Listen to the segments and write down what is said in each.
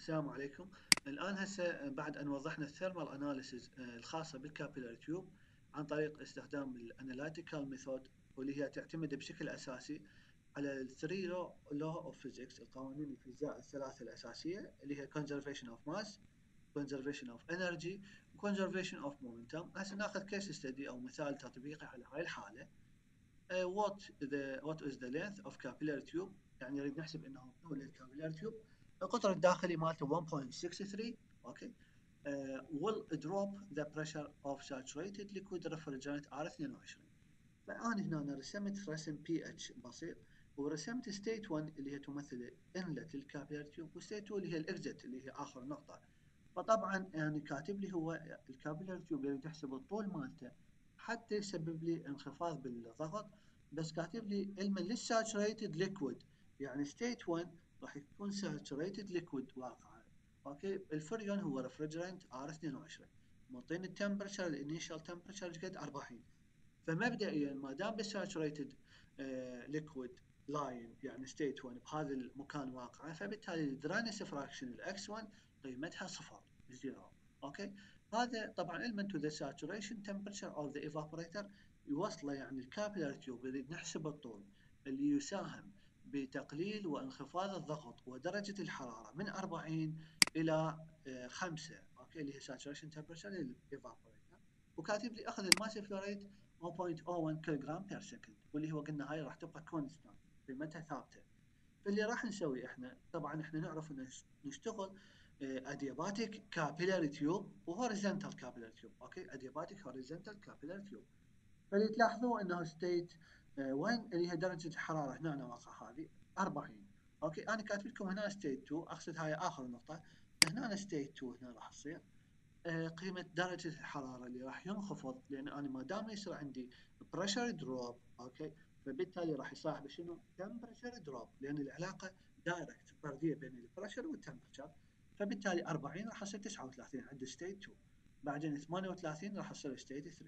السلام عليكم. الآن هسه بعد أن وضحنا الثيرمال أناليسيز الخاصة بالكابيلاري تيوب عن طريق استخدام الأناليتيكال ميثود، واللي هي تعتمد بشكل أساسي على ال 3 law of physics، القوانين الفيزياء الثلاثة الأساسية، اللي هي conservation of mass، conservation of energy، و conservation of momentum. هسه ناخذ كيس ستدي أو مثال تطبيقي على هاي الحالة. what is the length of capillary tube؟ يعني نريد نحسب انه طول الكابيلاري تيوب القطر الداخلي مالته 1.63. اوكي. will drop the pressure of saturated liquid refrigerant R22. فالان هنا رسمت رسم بي اتش بسيط، ورسمت ستيت 1 اللي هي تمثل انلت الكابيلاري تيوب، وستيت 2 اللي هي الاكزت اللي هي اخر نقطه. فطبعا يعني كاتب لي هو الكابيلاري تيوب يريد يحسب الطول مالته حتى يسبب لي انخفاض بالضغط، بس كاتب لي علما للساتوريتد ليكويد، يعني ستيت 1 راح يكون ساتوريتد ليكويد واقعا. اوكي. الفريون هو ريفرجرنت R22، معطيني التمبرشر الانيشال تمبرشر قد 40. فمبدئيا ما دام بالساتوريتد ليكويد لاين يعني ستيت 1 بهذا المكان واقعه، فبالتالي الدرانس فراكشن الاكس 1 قيمتها 0. اوكي. هذا طبعا علما تو ذا ساتوريشن تمبرتشر اوف ذا ايفابوريتر يوصله، يعني الكابيلاري تيوب يريد نحسب الطول اللي يساهم بتقليل وانخفاض الضغط ودرجه الحراره من 40 الى 5. اوكي، اللي هي ساتوريشن تمبرتشر للايفابوريتر. وكاتب لي اخذ الماسيف فلو ريت 0.01 كيلو جرام بير سكند، واللي هو قلنا هاي راح تبقى كونستانت قيمتها ثابته. فاللي راح نسوي احنا طبعا احنا نعرف ان نشتغل ادياباتيك كابيلاري تيوب وهوريزونتال كابيلاري تيوب. اوكي، ادياباتيك هوريزونتال كابيلاري تيوب. فاللي تلاحظوه انه ستيت 1 اللي هي درجه الحراره هنا واقعه هذه 40. اوكي، انا كاتب لكم هنا ستيت 2، اقصد هاي اخر نقطه. هنا ستيت 2 هنا راح تصير قيمة درجة الحرارة اللي راح ينخفض، لأن أنا ما دام يصير عندي بريشر دروب، أوكي، فبالتالي راح يصاحب شنو؟ تمبرشر دروب، لأن العلاقة دايركت فردية بين البريشر والتمبرشر. فبالتالي 40 راح يصير 39 عند ستيت 2، بعدين 38 راح يصير ستيت 3،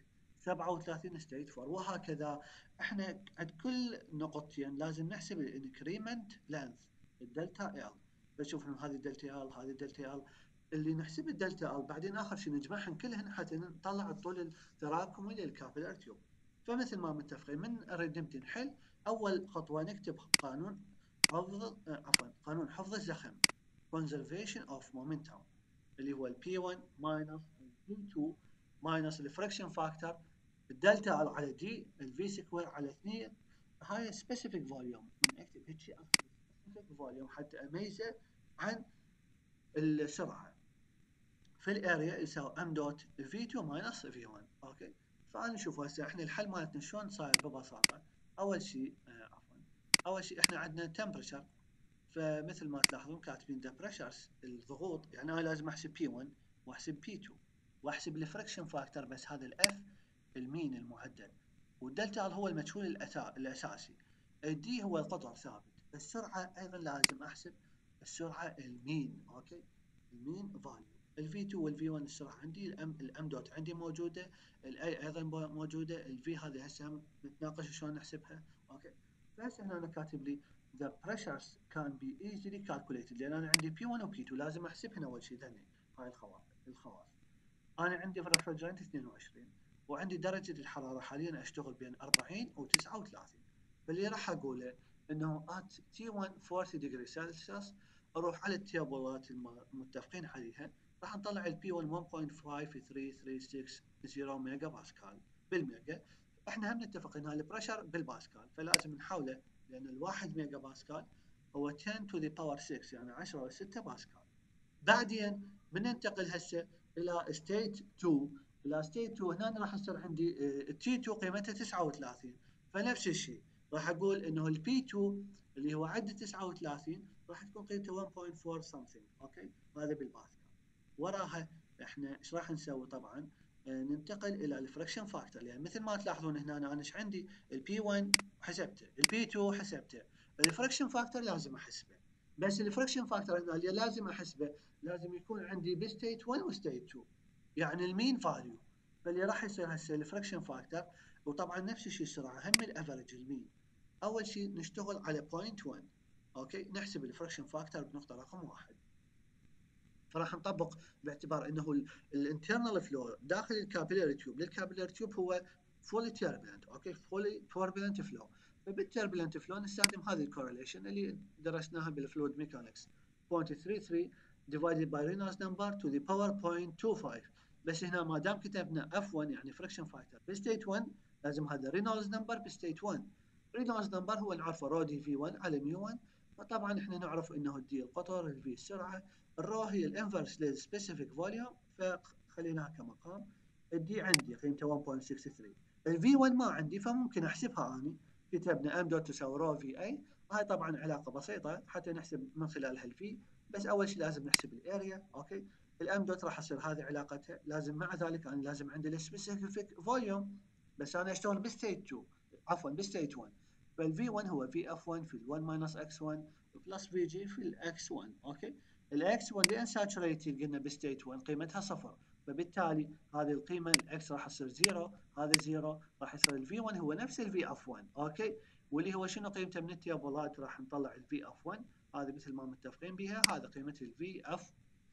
37 ستيت 4، وهكذا. احنا عند كل نقطتين لازم نحسب الانكريمنت لينث الدلتا ال. بشوف انه هذه الدلتا ال، هذه الدلتا ال، اللي نحسب الدلتا ال بعدين اخر شيء نجمعهم كلهن حتى نطلع الطول التراكمي للكابيلاري تيوب. فمثل ما متفقين من نريد نبدي نحل، اول خطوه نكتب قانون حفظ الزخم conservation of momentum، اللي هو ال P1 minus ال P2 minus الفريكشن فاكتور الدلتا ال على دي الفي سكوير على 2. هاي سبيسيفيك فوليوم، نكتب هيك شيء سبيسيفيك فوليوم حتى اميزه عن السرعه. في الاريا يساوي ام دوت في 2 ماينس في 1. اوكي. فانا نشوف هسه احنا الحل مالتنا شلون صاير ببساطه. اول شيء اول شيء احنا عندنا تمبرشر، فمثل ما تلاحظون كاتبين ذا بريشرز الضغوط، يعني انا لازم احسب بي 1 واحسب بي 2 واحسب الفريكشن فاكتور، بس هذا الاف المين المعدل، والدلتا هو المجهول الاساسي، الدي هو القطر ثابت. السرعه ايضا لازم احسب السرعه المين. اوكي، المين فاليو. الفي 2 والفي 1 السرعه عندي، الام دوت عندي موجوده، الاي ايضا موجوده، الفي هذه هسه نتناقش شلون نحسبها. اوكي. فهسه هنا انا كاتب لي the pressures can be easily calculated، لان انا عندي P1 و P2 لازم احسبهن اول شيء. ذني هاي الخواص. انا عندي في الرفرجرنت 22، وعندي درجه الحراره حاليا اشتغل بين 40 و 39. فاللي راح اقوله انه at T1 40 degree Celsius اروح على التيبلات المتفقين عليها، راح نطلع ال P1 1.5336 ميجا باسكال بالميجا. احنا هم نتفق ان البريشر بالباسكال، فلازم نحوله، لان الواحد ميجا باسكال هو 10 to the power 6، يعني 10 6 باسكال. بعدين بننتقل هسه الى ستيت 2. الى ستيت 2 هنا راح يصير عندي التي 2 قيمتها 39، فنفس الشيء راح اقول انه البي 2 اللي هو عد 39 راح تكون قيمته 1.4 something. اوكي، هذا بالباسكال. وراها احنا ايش راح نسوي؟ طبعا ننتقل الى الفريكشن فاكتور، يعني مثل ما تلاحظون هنا انا ايش عندي؟ البي 1 حسبته، البي 2 حسبته، الفريكشن فاكتور لازم احسبه. بس الفريكشن فاكتور هنا اللي لازم احسبه لازم يكون عندي بستيت 1 وستيت 2، يعني المين فاليو. فاللي راح يصير هسه الفريكشن فاكتور، وطبعا نفس الشيء السرعه هم الافرج المين. اول شيء نشتغل على بوينت 1. اوكي، نحسب الفريكشن فاكتور بنقطه رقم 1. فراح نطبق باعتبار انه الانترنال فلو داخل الكابيلاري تيوب للكابيلاري تيوب هو فولي تيربلنت، اوكي، فولي توربلنت فلو. فبالتربلنت فلو نستخدم هذه الكورليشن اللي درسناها بالفلويد ميكانكس 0.33 divided by Reynolds number to the power 0.25. بس هنا ما دام كتبنا F1 يعني فريكشن فاكتور بستيت 1 لازم هذا رينولدز نمبر بستيت 1. رينولدز نمبر هو نعرفه رو دي في 1 على ميو 1. فطبعا احنا نعرف انه الدي القطر، الفي السرعه، الرو هي الانفرس للسبيسيفيك فوليوم فخليناها كمقام. الدي عندي قيمته 1.63. الفي 1 ما عندي فممكن احسبها اني. كتبنا ام دوت تساوي رو في اي. هاي طبعا علاقه بسيطه حتى نحسب من خلالها الفي. بس اول شيء لازم نحسب الاريا، اوكي. الام دوت راح يصير هذه علاقتها. لازم مع ذلك انا لازم عندي السبيسيفيك فوليوم. بس انا اشتغل بستيت 2، عفوا بستيت 1. فالفي 1 هو في اف 1 في 1 ماينس اكس 1 بلس في جي في الاكس 1، اوكي. الاكس 1 لان ساتوريتد قلنا بستيت 1 قيمتها صفر، فبالتالي هذه القيمه الاكس راح تصير زيرو، هذا زيرو، راح يصير الفي 1 هو نفس الفي اف 1، اوكي. واللي هو شنو قيمته من التيبلات؟ راح نطلع الفي اف 1 هذه مثل ما متفقين بها، هذا قيمه الفي اف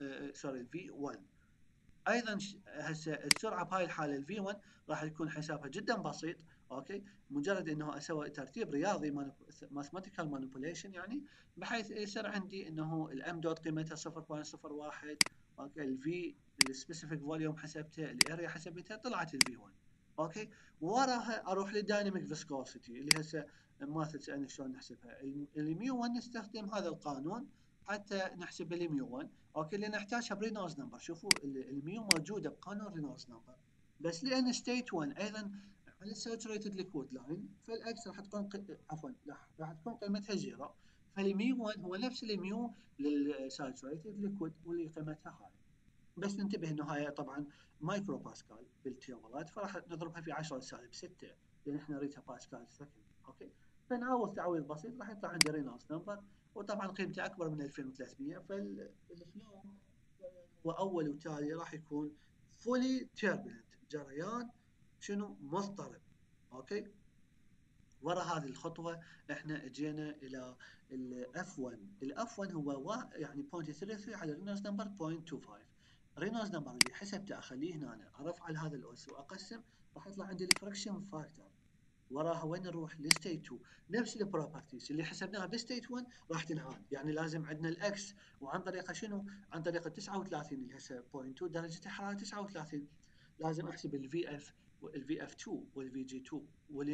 الفي 1. ايضا هسه السرعه بهاي الحاله الفي 1 راح يكون حسابها جدا بسيط، اوكي. مجرد انه اسوي ترتيب رياضي ماثيماتيكال مانيبيوليشن يعني، بحيث يصير عندي انه الام دوت قيمتها 0.01، اوكي. الفي السبيسيفيك فوليوم حسبته، الاريا حسبتها، طلعت الفي 1، اوكي. وراها اروح للدايناميك فيسكوسيتي اللي هسه ما تسالني شلون نحسبها. الميو 1 نستخدم هذا القانون حتى نحسب الميو 1، اوكي، لان نحتاجها برينولدز نمبر. شوفوا الميو موجوده بقانون رينولدز نمبر، بس لان ستيت 1 ايضا على الساتوريتد ليكويد لاين، فالاكس راح تكون عفوا راح تكون قيمتها زيرو. فالميو 1 هو نفس الميو للساتوريتد ليكويد واللي قيمتها هاي. بس ننتبه انه هاي طبعا مايكرو باسكال بالتيوبلات، فراح نضربها في 10 سالب 6 لان احنا نريدها باسكال سكند، اوكي. فنعوض تعويض بسيط راح يطلع عندي رينولدز نمبر، وطبعا قيمته اكبر من 2300. فالفلو هو اول وتالي راح يكون فولي تيربلنت، جريان شنو مضطرب، اوكي. ورا هذه الخطوه احنا اجينا الى الاف 1. الاف 1 هو يعني 0.33 على رينولدز نمبر 0.25. رينولدز نمبر اللي حسبته اخليه هنا، ارفع على هذا الاس واقسم، راح يطلع عندي الفريكشن فاكتور. وراها وين نروح؟ لستيت 2. نفس البروبرتيز اللي حسبناها بستيت 1 راح تنعاد، يعني لازم عندنا الاكس، وعن طريقه شنو؟ عن طريقه 39 اللي هسه 0.2 درجه الحراره 39. لازم احسب الفي اف والفي اف 2 والفي جي 2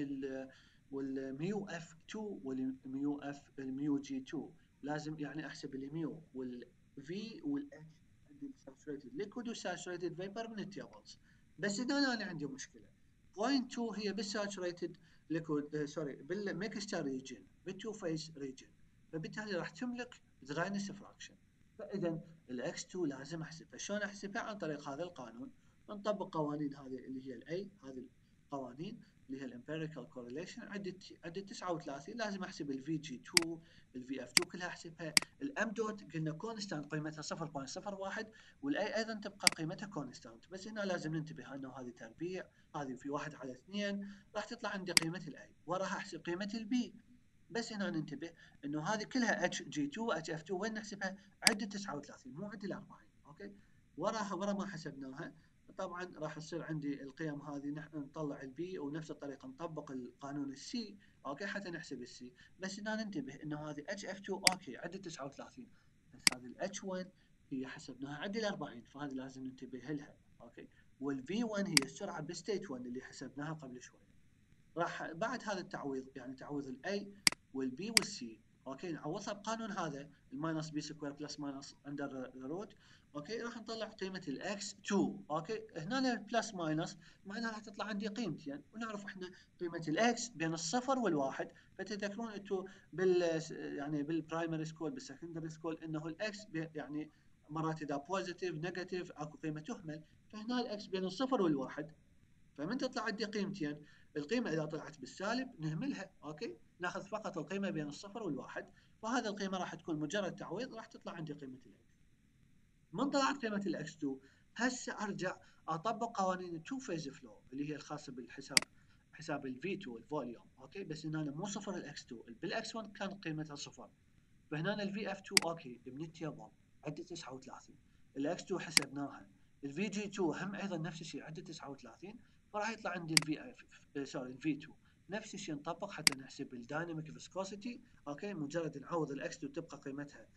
والميو اف 2 والميو اف الميو جي 2. لازم يعني احسب الميو والفي والاتش عندي الساتوريتد ليكويد والساتوريتد فيبر من التيبلز. بس هنا انا عندي مشكله. 0.2 هي بالساتوريتد ليكويد سوري بالميكستر ريجن، بالتو فيز ريجن، فبالتالي راح تملك دراينس فراكشن. فاذا الاكس 2 لازم احسبها. شلون احسبها؟ عن طريق هذا القانون. نطبق قوانين هذه اللي هي الاي، هذه القوانين اللي هي الامبيريكال كورليشن. عدة 39 لازم احسب الفي جي 2 الفي اف 2 كلها احسبها. الام دوت قلنا كونستانت قيمتها 0.01، والاي ايضا تبقى قيمتها كونستانت. بس هنا لازم ننتبه انه هذه تربيع، هذه في 1 على 2 راح تطلع عندي قيمه الاي، وراها احسب قيمه البي. بس هنا ننتبه انه هذه كلها اتش جي 2 اتش اف 2 وين نحسبها؟ عده 39 مو عده 40، اوكي. ورا ما حسبناها طبعا راح يصير عندي القيم هذه نحن نطلع البي، ونفس الطريقه نطبق القانون السي، اوكي، حتى نحسب السي. بس هنا ننتبه انه هذه اتش اف 2 اوكي عده 39، بس هذه الاتش 1 هي حسبناها عده 40، فهذه لازم ننتبه لها، اوكي. والفي 1 هي السرعه بستيت 1 اللي حسبناها قبل شوي. راح بعد هذا التعويض يعني تعويض الاي والبي والسي، اوكي، نعوضها بقانون هذا الماينس بي سكوير بلس ماينس اندر روت، اوكي. راح نطلع قيمه الاكس 2، اوكي. هنا البلس ماينس معناها راح تطلع عندي قيمتين، يعني ونعرف احنا قيمه الاكس بين الصفر والواحد. فتذكرون انتم يعني بالبرايمري سكول بالسكندري سكول انه الاكس يعني مرات اذا بوزيتيف نيجاتيف اكو قيمه تهمل. فهنا الاكس بين الصفر والواحد، فمن تطلع عندي قيمتين. القيمه اذا طلعت بالسالب نهملها، اوكي، ناخذ فقط القيمه بين الصفر والواحد. فهذه القيمه راح تكون مجرد تعويض، راح تطلع عندي قيمه الاكس. من طلعت قيمه الاكس 2 هسه ارجع اطبق قوانين التو فيز فلو اللي هي الخاصه بالحساب، حساب الفي 2 الفوليوم، اوكي. بس هنا مو صفر الاكس 2، بالاكس 1 كان قيمتها صفر. فهنا الفي اف 2 اوكي من التيبل عده 39. الاكس 2 حسبناها، الفي جي 2 هم ايضا نفس الشيء عنده 39، فراح يطلع عندي الفي 2 نفس الشيء نطبق حتى نحسب الدايناميك فيسكوسيتي. اوكي مجرد نعوض الاكس 2 تبقى قيمتها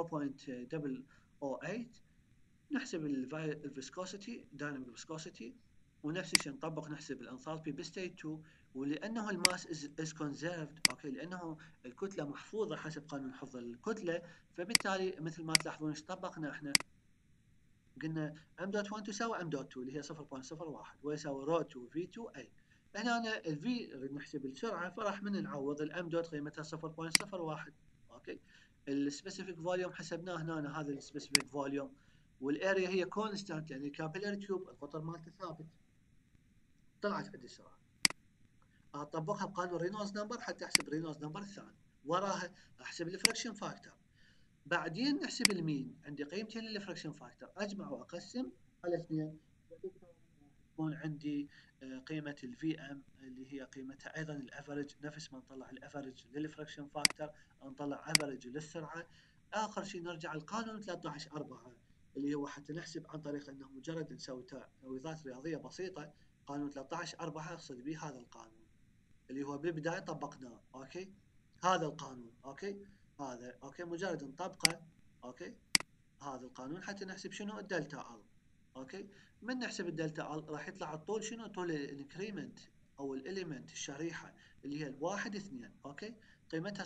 0.008، نحسب الفيسكوسيتي دايناميك فيسكوسيتي، ونفس الشيء نطبق نحسب الانثالبي بستيت 2. ولانه الماس از كونزيرفد، اوكي لانه الكتله محفوظه حسب قانون حفظ الكتله، فبالتالي مثل ما تلاحظون ايش طبقنا احنا، قلنا ام دوت 1 تساوي ام دوت 2 اللي هي 0.01 ويساوي رو 2 في 2 اي. هنا الفي نحسب السرعه، فراح من نعوض الام دوت قيمتها 0.01. اوكي السبيسيفيك فوليوم حسبناه هنا، هذا السبيسيفيك فوليوم، والاريا هي كونستانت لان الكابيلاري تيوب القطر مالته ثابت. طلعت عندي السرعه، اطبقها بقانون رينولدز نمبر حتى احسب رينولدز نمبر الثاني، وراها احسب الفريكشن فاكتور، بعدين نحسب المين. عندي قيمتين للفريكشن فاكتور، اجمع واقسم على 2، تكون عندي قيمه الفي ام اللي هي قيمتها ايضا الافرج، نفس ما نطلع الافرج للفريكشن فاكتور نطلع افرج للسرعه. اخر شيء نرجع القانون 13/4 اللي هو حتى نحسب عن طريق انه مجرد نسوي تعويضات رياضيه بسيطه. قانون 13/4 اقصد به هذا القانون اللي هو بالبدايه طبقناه. اوكي هذا القانون، اوكي هذا اوكي مجرد نطبقه. اوكي هذا القانون حتى نحسب شنو الدلتا ال. اوكي من نحسب الدلتا ال راح يطلع الطول شنو، طول الانكريمنت او الاليمنت الشريحه اللي هي الواحد 2. اوكي قيمتها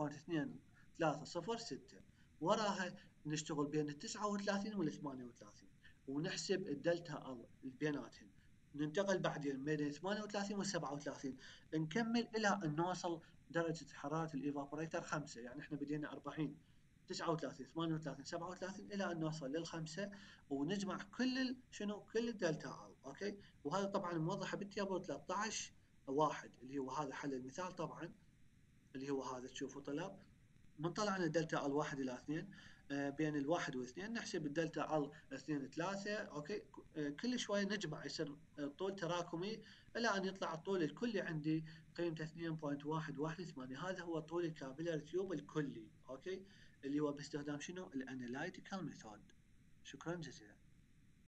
0.2306، وراها نشتغل بين ال 39 وال 38 ونحسب الدلتا ال بيناتهم. ننتقل بعدين بين 38 وال 37 نكمل الى ان نوصل درجه حراره الايفابوريتر 5. يعني احنا بدينا 40 39 38 37 الى ان نوصل للخمسه، ونجمع كل شنو كل الدلتا ال. اوكي وهذا طبعا موضحه بالتيبل 13 1 اللي هو هذا حل المثال طبعا اللي هو هذا تشوفوا طلع من طلعنا الدلتا ال 1 الى 2 بين الواحد واثنين نحسب الدلتا ال 2 3. اوكي كل شويه نجمع يصير طول تراكمي الى ان يطلع الطول الكلي عندي قيمته 2.118. هذا هو طول الكابيلاري تيوب الكلي. اوكي اللي هو باستخدام شنو الاناليتيكال ميثود. شكرا جزيلا.